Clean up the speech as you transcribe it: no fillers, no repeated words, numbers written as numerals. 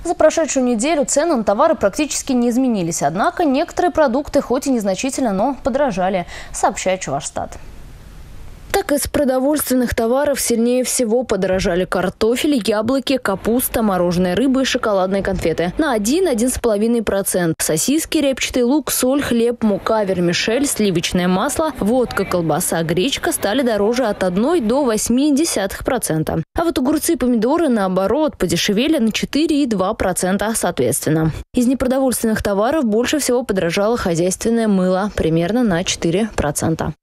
За прошедшую неделю цены на товары практически не изменились. Однако некоторые продукты, хоть и незначительно, но подорожали, сообщает Чувашстат. Так, из продовольственных товаров сильнее всего подорожали картофель, яблоки, капуста, мороженая рыба и шоколадные конфеты. На 1–1,5%. Сосиски, репчатый лук, соль, хлеб, мука, вермишель, сливочное масло, водка, колбаса, гречка стали дороже от 1 до 0,8%. А вот огурцы и помидоры, наоборот, подешевели на 4,2% соответственно. Из непродовольственных товаров больше всего подорожало хозяйственное мыло, примерно на 4%.